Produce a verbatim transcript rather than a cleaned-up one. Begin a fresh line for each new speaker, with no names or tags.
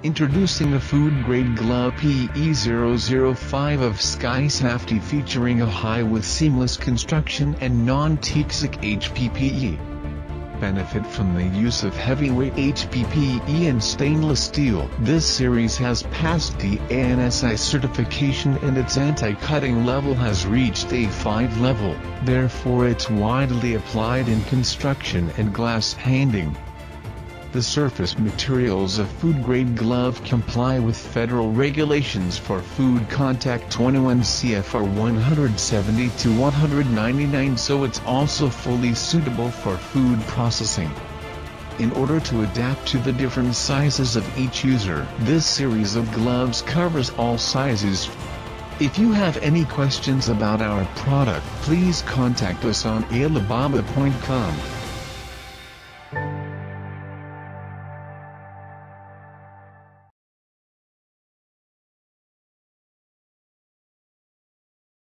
Introducing the food-grade glove P E zero zero five of SkySafety, featuring a high with seamless construction and non-toxic H P P E. Benefit from the use of heavyweight H P P E and stainless steel. This series has passed the A N S I certification and its anti-cutting level has reached A five level, therefore it's widely applied in construction and glass handling. The surface materials of food-grade glove comply with federal regulations for food contact twenty-one C F R one seventy to one ninety-nine, so it's also fully suitable for food processing. In order to adapt to the different sizes of each user, this series of gloves covers all sizes. If you have any questions about our product, please contact us on alibaba dot com.